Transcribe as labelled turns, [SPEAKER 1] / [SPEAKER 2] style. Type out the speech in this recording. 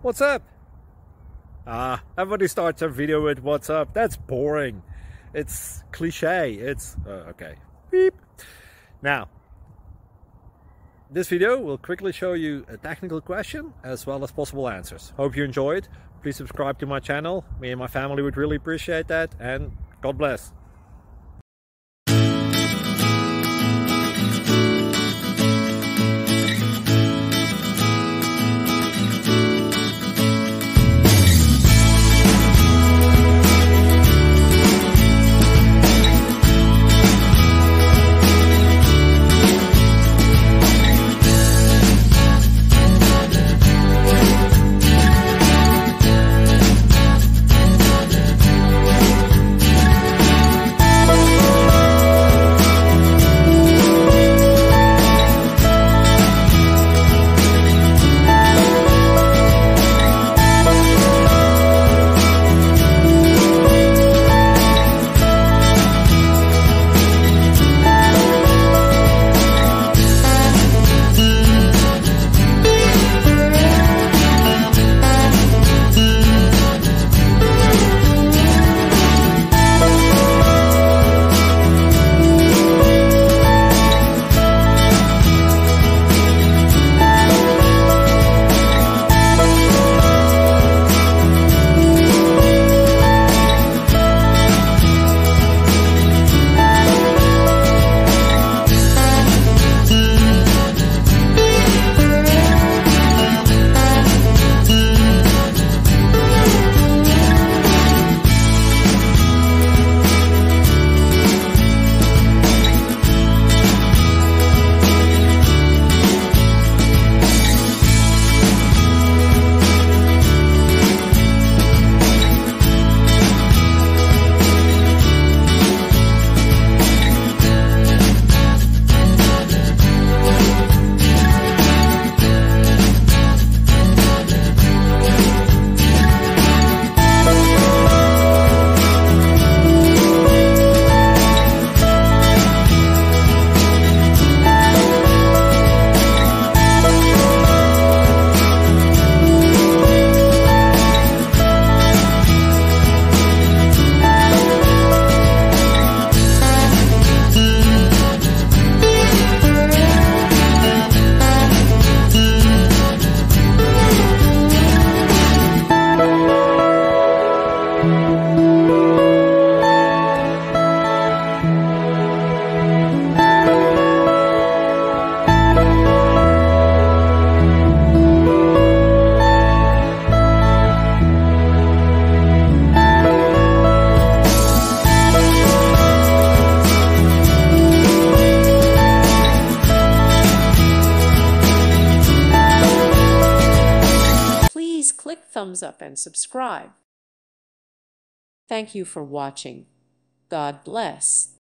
[SPEAKER 1] What's up? Everybody starts a video with what's up. That's boring. It's cliche. It's okay. Beep. Now, this video will quickly show you a technical question as well as possible answers. Hope you enjoyed. Please subscribe to my channel. Me and my family would really appreciate that, and God bless.
[SPEAKER 2] Click thumbs up and subscribe. Thank you for watching. God bless.